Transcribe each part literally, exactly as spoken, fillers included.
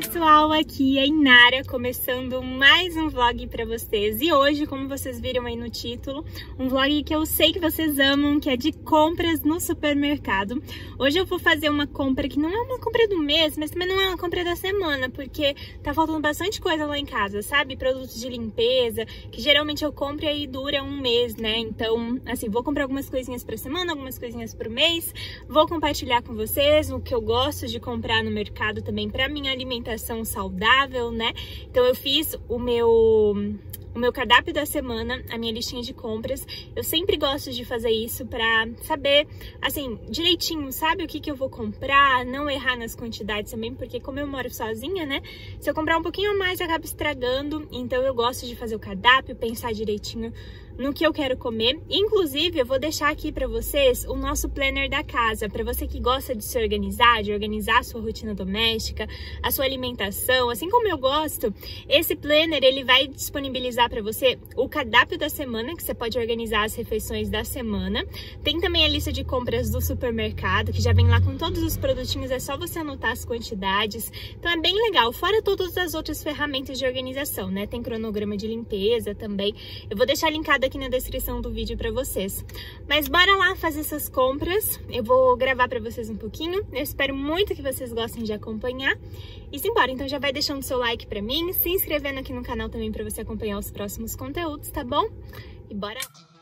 pessoal, aqui é a Inara, começando mais um vlog pra vocês. E hoje, como vocês viram aí no título, um vlog que eu sei que vocês amam, que é de compras no supermercado. Hoje eu vou fazer uma compra que não é uma compra do mês, mas também não é uma compra da semana, porque tá faltando bastante coisa lá em casa, sabe? Produtos de limpeza, que geralmente eu compro e aí dura um mês, né? Então, assim, vou comprar algumas coisinhas pra semana, algumas coisinhas pro mês, vou compartilhar com vocês o que eu gosto de comprar no mercado também pra minha alimentação saudável, né? Então eu fiz o meu o meu cardápio da semana, a minha listinha de compras. Eu sempre gosto de fazer isso pra saber, assim, direitinho, sabe o que que eu vou comprar, não errar nas quantidades também, porque como eu moro sozinha, né, se eu comprar um pouquinho a mais acaba estragando, então eu gosto de fazer o cardápio, pensar direitinho no que eu quero comer. Inclusive, eu vou deixar aqui pra vocês o nosso planner da casa, pra você que gosta de se organizar, de organizar a sua rotina doméstica, a sua alimentação, assim como eu gosto. Esse planner, ele vai disponibilizar pra você o cardápio da semana, que você pode organizar as refeições da semana. Tem também a lista de compras do supermercado, que já vem lá com todos os produtinhos, é só você anotar as quantidades. Então é bem legal, fora todas as outras ferramentas de organização, né? Tem cronograma de limpeza também. Eu vou deixar linkado aqui na descrição do vídeo pra vocês. Mas bora lá fazer essas compras. Eu vou gravar pra vocês um pouquinho. Eu espero muito que vocês gostem de acompanhar. E simbora, então já vai deixando seu like pra mim, se inscrevendo aqui no canal também pra você acompanhar os próximos conteúdos, tá bom? E bora lá!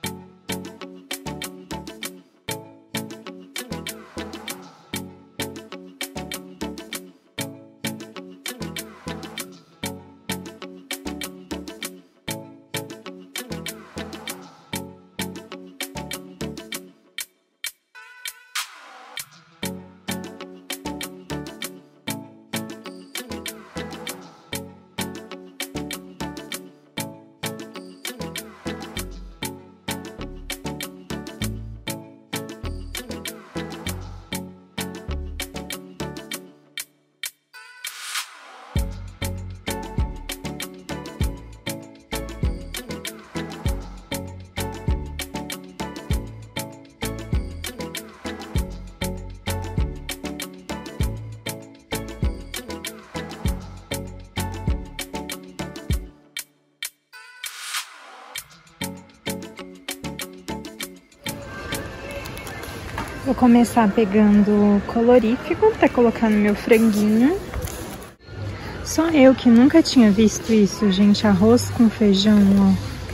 Vou começar pegando colorífico para colocar no meu franguinho. Só eu que nunca tinha visto isso, gente. Arroz com feijão, ó.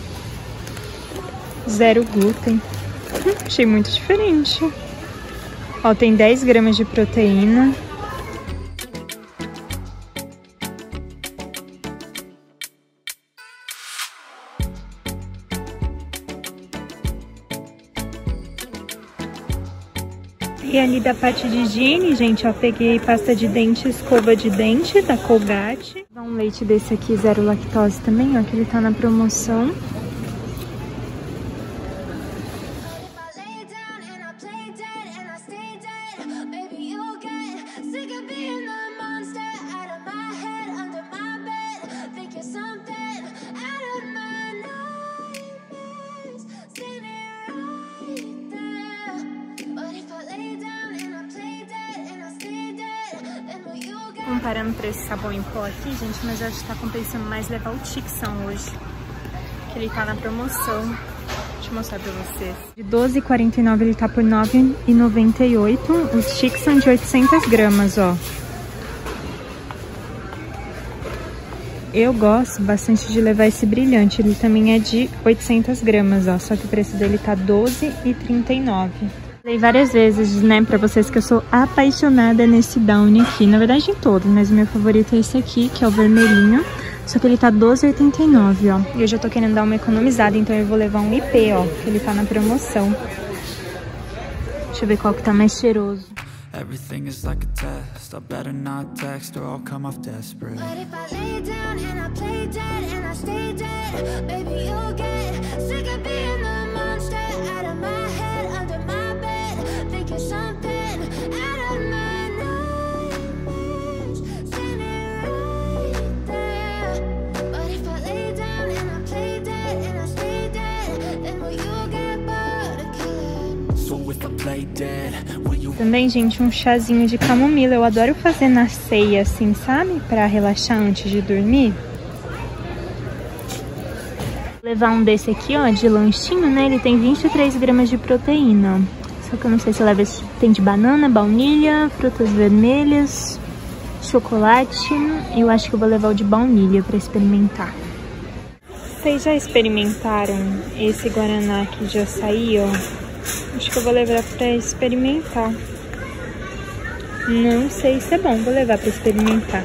Zero glúten. Hum, achei muito diferente. Ó, tem dez gramas de proteína. E ali da parte de higiene, gente, ó, peguei pasta de dente, escova de dente da Colgate. Um leite desse aqui, zero lactose também, ó, que ele tá na promoção. Comparando pra esse sabão em pó aqui, gente, mas eu acho que tá compensando mais levar o Tixan hoje, que ele tá na promoção. Deixa eu mostrar pra vocês. De doze reais e quarenta e nove centavos ele tá por nove reais e noventa e oito centavos. O Tixan de oitocentas gramas, ó. Eu gosto bastante de levar esse brilhante, ele também é de oitocentas gramas, ó. Só que o preço dele tá doze reais e trinta e nove centavos. Falei várias vezes, né, pra vocês que eu sou apaixonada nesse Downy aqui. Na verdade em todos, mas o meu favorito é esse aqui, que é o vermelhinho. Só que ele tá doze reais e oitenta e nove centavos, ó. E eu já tô querendo dar uma economizada, então eu vou levar um I P, ó, que ele tá na promoção. Deixa eu ver qual que tá mais cheiroso. Everything is like a test. I better not text or I'll come off desperate. But if I lay down and I play dead and I stay dead, baby, you'll get sick of being the monster out of my head, under my bed, thinking something out of my nightmares, standing right there. But if I lay down and I play dead and I stay dead, then will you get bored of killing? So if I play dead, will you Também, gente, um chazinho de camomila. Eu adoro fazer na ceia, assim, sabe? Pra relaxar antes de dormir. Vou levar um desse aqui, ó, de lanchinho, né? Ele tem vinte e três gramas de proteína. Só que eu não sei se leva esse... Tem de banana, baunilha, frutas vermelhas, chocolate. Eu acho que eu vou levar o de baunilha pra experimentar. Vocês já experimentaram esse guaraná aqui de açaí, ó? Acho que eu vou levar pra experimentar. Não sei se é bom, vou levar pra experimentar.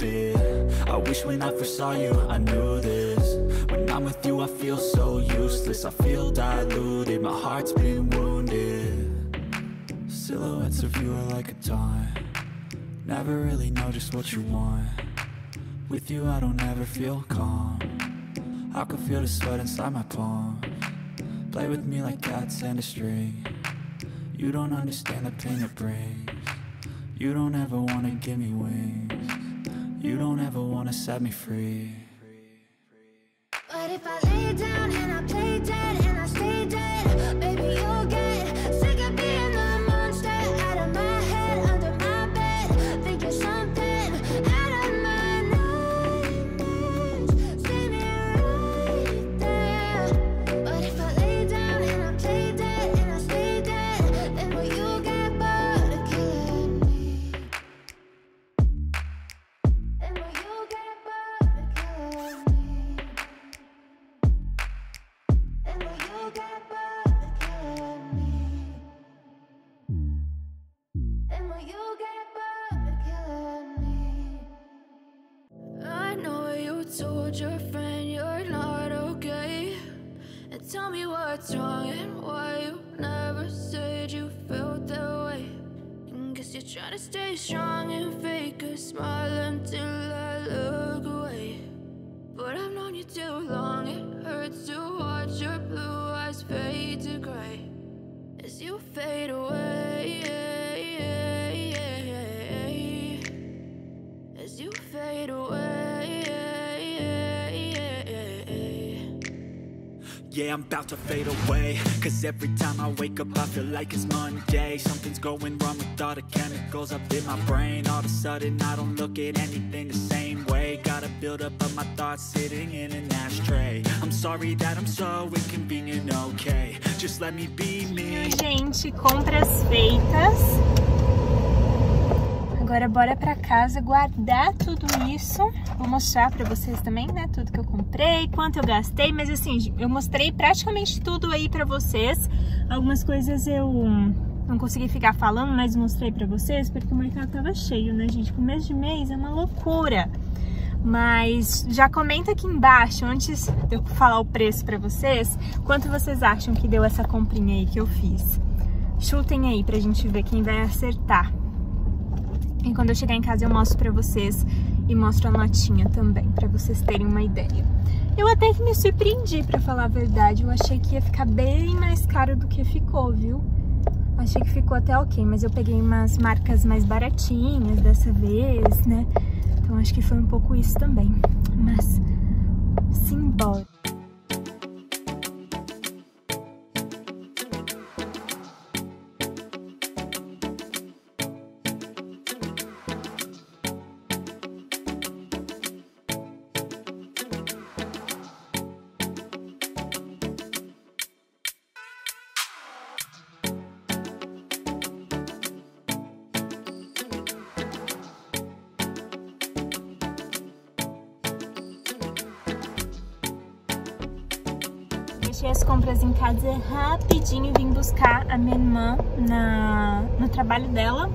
I can feel the sweat inside my palm. Play with me like cats and a string. You don't understand the pain it brings. You don't ever wanna give me wings. You don't ever wanna set me free. But if I lay down and I play dead and I stay dead, baby you'll get sick of being the monster out of my head, under my bed, thinking something out of my nightmares. See me right there. But if I lay down and I play dead and I stay dead, then will you get bored of killing me? Then will you get bored of killing me? Then will you get bored of killing me? Then will you get bored of killing me? I know you told your friend you're not okay, and tell me what's wrong and why you never said you felt that way. And guess you're trying to stay strong and fake a smile until I look away. But I've known you too long, it hurts to watch your blue eyes fade to gray as you fade away, as you fade away. Yeah, I'm about to fade away, cause every time I wake up I feel like it's Monday. Something's going wrong with all the chemicals up in my brain. All of a sudden I don't look at anything the same way. Gotta build up of my thoughts sitting in an ashtray. I'm sorry that I'm so inconvenient, okay? Just let me be me. Gente, compras feitas. Agora bora pra casa guardar tudo isso. Vou mostrar pra vocês também, né? Tudo que eu comprei, quanto eu gastei. Mas assim, eu mostrei praticamente tudo aí pra vocês. Algumas coisas eu não consegui ficar falando, mas mostrei pra vocês porque o mercado tava cheio, né, gente? Começo de mês é uma loucura. Mas já comenta aqui embaixo, antes de eu falar o preço pra vocês, quanto vocês acham que deu essa comprinha aí que eu fiz. Chutem aí pra gente ver quem vai acertar. E quando eu chegar em casa eu mostro pra vocês e mostro a notinha também, pra vocês terem uma ideia. Eu até que me surpreendi, pra falar a verdade. Eu achei que ia ficar bem mais caro do que ficou, viu? Achei que ficou até ok, mas eu peguei umas marcas mais baratinhas dessa vez, né? Então acho que foi um pouco isso também. Mas, simbora. Deixei as compras em casa rapidinho e vim buscar a minha irmã na, no trabalho dela.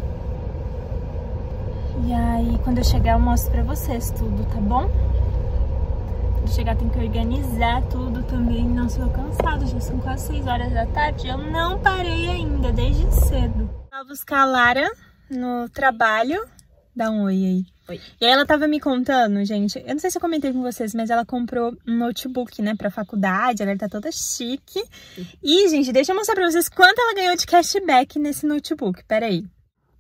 E aí, quando eu chegar, eu mostro pra vocês tudo, tá bom? Quando chegar, tem que organizar tudo também. Nossa, eu tô cansada, já são quase seis horas da tarde. Eu não parei ainda, desde cedo. Vou buscar a Lara no trabalho. Dá um oi aí. Oi. E aí ela tava me contando, gente, eu não sei se eu comentei com vocês, mas ela comprou um notebook, né, pra faculdade, ela tá toda chique. E, gente, deixa eu mostrar pra vocês quanto ela ganhou de cashback nesse notebook, peraí.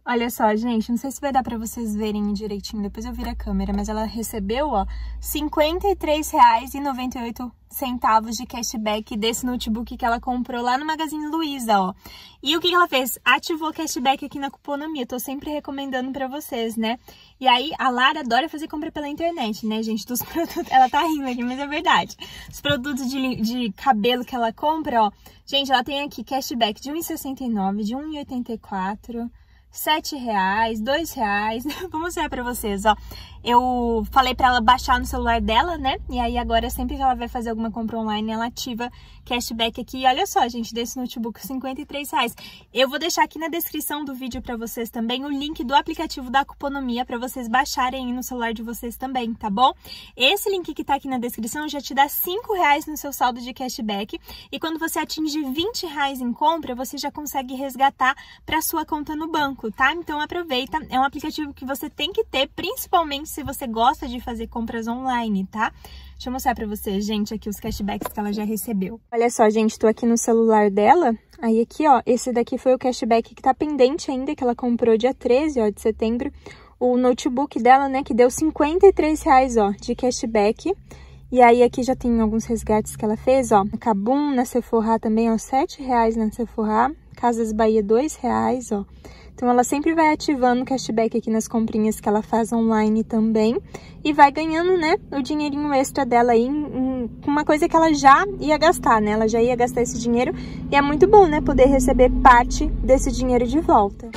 Olha só, gente, não sei se vai dar pra vocês verem direitinho, depois eu viro a câmera, mas ela recebeu, ó, cinquenta e três reais e noventa e oito centavos de cashback desse notebook que ela comprou lá no Magazine Luiza, ó. E o que que ela fez? Ativou cashback aqui na Cuponomia, tô sempre recomendando pra vocês, né? E aí, a Lara adora fazer compra pela internet, né, gente, dos produtos, ela tá rindo aqui, mas é verdade. Os produtos de, de cabelo que ela compra, ó, gente, ela tem aqui cashback de um real e sessenta e nove centavos, de um real e oitenta e quatro centavos, sete reais, dois reais, vou mostrar pra vocês, ó. Eu falei pra ela baixar no celular dela, né? E aí agora, sempre que ela vai fazer alguma compra online, ela ativa cashback aqui. E olha só, gente, desse notebook, cinquenta e três reais. Eu vou deixar aqui na descrição do vídeo pra vocês também o link do aplicativo da Cuponomia pra vocês baixarem aí no celular de vocês também, tá bom? Esse link que tá aqui na descrição já te dá cinco reais no seu saldo de cashback. E quando você atinge vinte reais em compra, você já consegue resgatar pra sua conta no banco, tá? Então aproveita, é um aplicativo que você tem que ter, principalmente se você gosta de fazer compras online, tá? Deixa eu mostrar pra vocês, gente, aqui os cashbacks que ela já recebeu. Olha só, gente, tô aqui no celular dela. Aí aqui, ó, esse daqui foi o cashback que tá pendente ainda, que ela comprou dia treze, ó, de setembro. O notebook dela, né, que deu cinquenta e três reais, ó, de cashback. E aí aqui já tem alguns resgates que ela fez, ó. Na Kabum, na Sephora também, ó, sete reais na Sephora. Casas Bahia, dois reais, ó. Então, ela sempre vai ativando cashback aqui nas comprinhas que ela faz online também. E vai ganhando, né, o dinheirinho extra dela aí com uma coisa que ela já ia gastar, né? Ela já ia gastar esse dinheiro. E é muito bom, né, poder receber parte desse dinheiro de volta.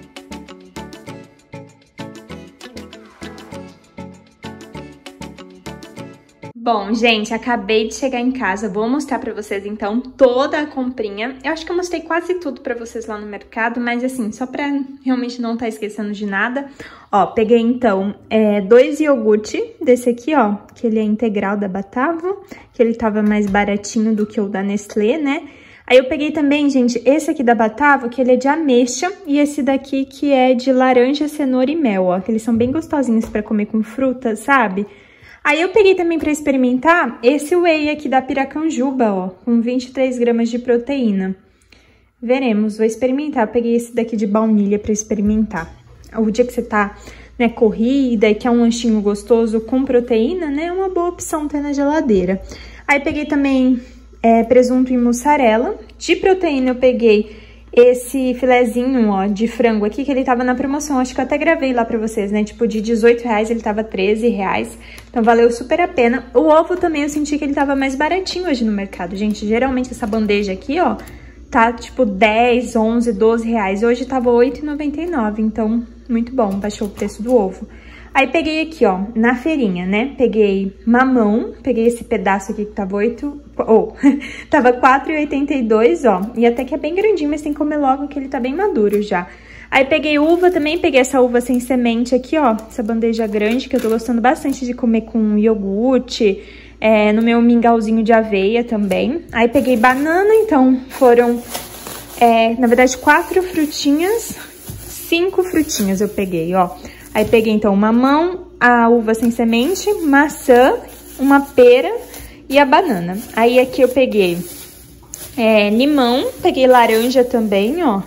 Bom, gente, acabei de chegar em casa, vou mostrar pra vocês, então, toda a comprinha. Eu acho que eu mostrei quase tudo pra vocês lá no mercado, mas, assim, só pra realmente não estar esquecendo de nada. Ó, peguei, então, é, dois iogurte desse aqui, ó, que ele é integral da Batavo, que ele tava mais baratinho do que o da Nestlé, né? Aí eu peguei também, gente, esse aqui da Batavo, que ele é de ameixa, e esse daqui que é de laranja, cenoura e mel, ó, que eles são bem gostosinhos pra comer com fruta, sabe? Aí eu peguei também pra experimentar esse whey aqui da Piracanjuba, ó, com vinte e três gramas de proteína. Veremos, vou experimentar. Eu peguei esse daqui de baunilha pra experimentar. O dia que você tá, né, corrida e quer um lanchinho gostoso com proteína, né, é uma boa opção ter na geladeira. Aí peguei também é, presunto e mussarela. De proteína eu peguei esse filezinho, ó, de frango aqui, que ele tava na promoção. Acho que eu até gravei lá pra vocês, né? Tipo, de dezoito reais ele tava treze reais. Então, valeu super a pena. O ovo também eu senti que ele tava mais baratinho hoje no mercado. Gente, geralmente essa bandeja aqui, ó, tá tipo dez, onze, doze reais. Hoje tava oito reais e noventa e nove. Então, muito bom. Baixou o preço do ovo. Aí, peguei aqui, ó, na feirinha, né? Peguei mamão. Peguei esse pedaço aqui que tava oito... Ou, oh, tava quatro reais e oitenta e dois, ó. E até que é bem grandinho, mas tem que comer logo que ele tá bem maduro já. Aí, peguei uva também. Peguei essa uva sem semente aqui, ó. Essa bandeja grande, que eu tô gostando bastante de comer com iogurte. É, no meu mingauzinho de aveia também. Aí, peguei banana, então foram, é, na verdade, quatro frutinhas. Cinco frutinhas eu peguei, ó. Aí, peguei, então, mamão, a uva sem semente, maçã, uma pera e a banana. Aí, aqui eu peguei é, limão, peguei laranja também, ó.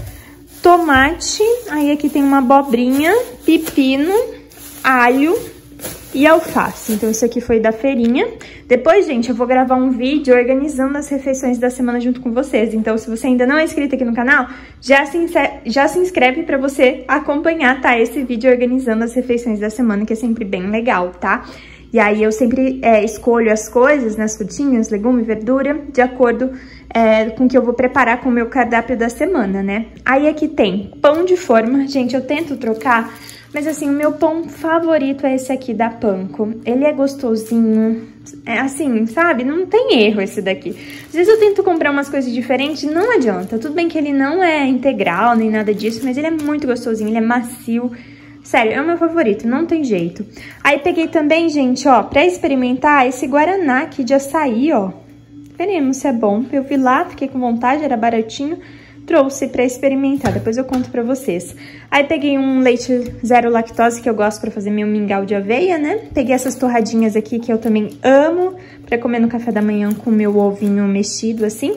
Tomate, aí aqui tem uma abobrinha, pepino, alho e alface. Então, isso aqui foi da feirinha. Depois, gente, eu vou gravar um vídeo organizando as refeições da semana junto com vocês. Então, se você ainda não é inscrito aqui no canal, já se, já se inscreve pra você acompanhar, tá? Esse vídeo organizando as refeições da semana, que é sempre bem legal, tá? E aí, eu sempre é, escolho as coisas, né, as frutinhas, legume, verdura, de acordo é, com o que eu vou preparar com o meu cardápio da semana, né? Aí, aqui tem pão de forma. Gente, eu tento trocar, mas assim, o meu pão favorito é esse aqui da Panko. Ele é gostosinho, é assim, sabe? Não tem erro esse daqui. Às vezes eu tento comprar umas coisas diferentes, não adianta. Tudo bem que ele não é integral, nem nada disso, mas ele é muito gostosinho, ele é macio. Sério, é o meu favorito, não tem jeito. Aí peguei também, gente, ó, pra experimentar esse guaraná aqui de açaí, ó. Veremos se é bom. Eu vi lá, fiquei com vontade, era baratinho. Trouxe pra experimentar, depois eu conto pra vocês. Aí peguei um leite zero lactose que eu gosto pra fazer meu mingau de aveia, né? Peguei essas torradinhas aqui que eu também amo pra comer no café da manhã com meu ovinho mexido assim.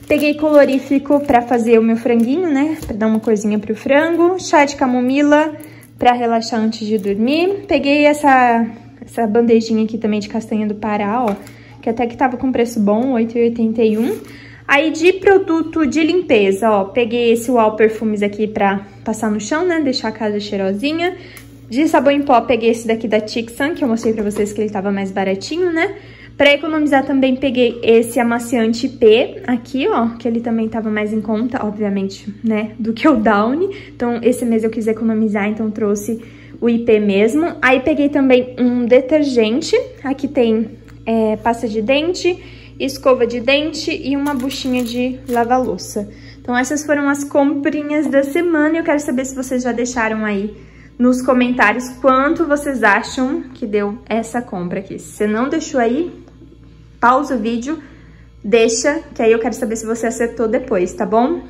Peguei colorífico pra fazer o meu franguinho, né? Pra dar uma corzinha pro frango. Chá de camomila pra relaxar antes de dormir. Peguei essa, essa bandejinha aqui também de castanha do Pará, ó. Que até que tava com preço bom, oito reais e oitenta e um centavos. Aí de produto de limpeza, ó, peguei esse Uau Perfumes aqui pra passar no chão, né, deixar a casa cheirosinha. De sabão em pó, peguei esse daqui da Tixan, que eu mostrei pra vocês que ele tava mais baratinho, né. Pra economizar também peguei esse amaciante P aqui, ó, que ele também tava mais em conta, obviamente, né, do que o Downy. Então esse mês eu quis economizar, então trouxe o I P mesmo. Aí peguei também um detergente, aqui tem é, pasta de dente, escova de dente e uma buchinha de lava-louça. Então essas foram as comprinhas da semana e eu quero saber se vocês já deixaram aí nos comentários quanto vocês acham que deu essa compra aqui. Se você não deixou aí, pausa o vídeo, deixa, que aí eu quero saber se você acertou depois, tá bom?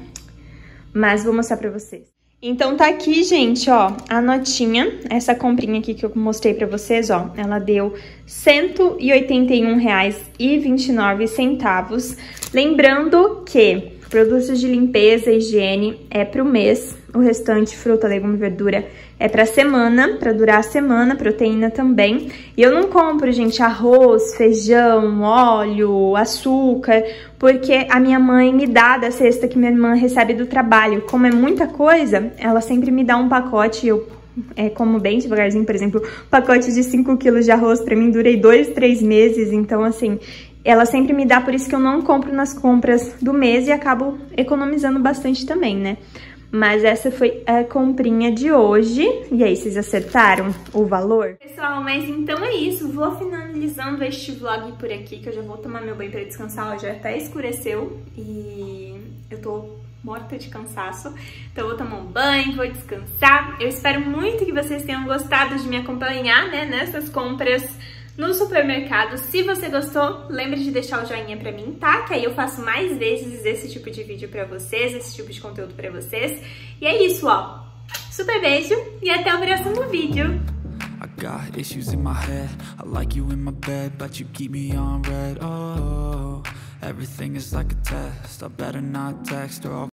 Mas vou mostrar pra vocês. Então tá aqui, gente, ó, a notinha, essa comprinha aqui que eu mostrei pra vocês, ó, ela deu cento e oitenta e um reais e vinte e nove centavos. Lembrando que produtos de limpeza e higiene é pro mês, o restante, fruta, legume e verdura, é pra semana, pra durar a semana, proteína também. E eu não compro, gente, arroz, feijão, óleo, açúcar, porque a minha mãe me dá da cesta que minha irmã recebe do trabalho. Como é muita coisa, ela sempre me dá um pacote, eu é, como bem devagarzinho, por exemplo, um pacote de cinco quilos de arroz pra mim durei dois, três meses, então assim, ela sempre me dá, por isso que eu não compro nas compras do mês e acabo economizando bastante também, né? Mas essa foi a comprinha de hoje. E aí, vocês acertaram o valor? Pessoal, mas então é isso. Vou finalizando este vlog por aqui, que eu já vou tomar meu banho pra descansar. Ó, já até escureceu e eu tô morta de cansaço. Então eu vou tomar um banho, vou descansar. Eu espero muito que vocês tenham gostado de me acompanhar, né, nessas compras no supermercado. Se você gostou, lembre de deixar o joinha pra mim, tá? Que aí eu faço mais vezes esse tipo de vídeo pra vocês, esse tipo de conteúdo pra vocês. E é isso, ó. Super beijo e até o próximo vídeo. I got issues in my head. I like you in my bed, but you keep me on red. Oh, everything is like a test. I better not text or I'll